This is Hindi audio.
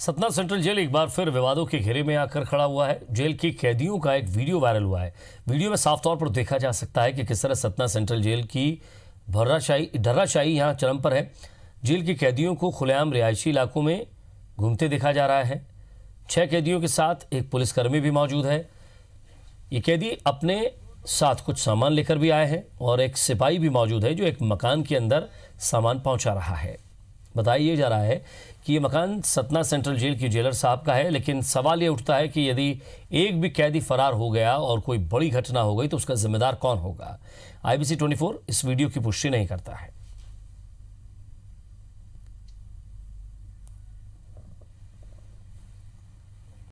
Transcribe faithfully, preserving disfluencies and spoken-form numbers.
सतना सेंट्रल जेल एक बार फिर विवादों के घेरे में आकर खड़ा हुआ है। जेल की कैदियों का एक वीडियो वायरल हुआ है। वीडियो में साफ तौर पर देखा जा सकता है कि किस तरह सतना सेंट्रल जेल की भर्राशाही डर्राशाही यहाँ चरम पर है। जेल के कैदियों को खुलेआम रिहायशी इलाकों में घूमते देखा जा रहा है। छह कैदियों के साथ एक पुलिसकर्मी भी मौजूद है। ये कैदी अपने साथ कुछ सामान लेकर भी आए हैं और एक सिपाही भी मौजूद है जो एक मकान के अंदर सामान पहुंचा रहा है। बताया जा रहा है कि ये मकान सतना सेंट्रल जेल की जेलर साहब का है, लेकिन सवाल ये उठता है कि यदि एक भी कैदी फरार हो गया और कोई बड़ी घटना हो गई तो उसका जिम्मेदार कौन होगा। आई बी सी चौबीस इस वीडियो की पुष्टि नहीं करता है।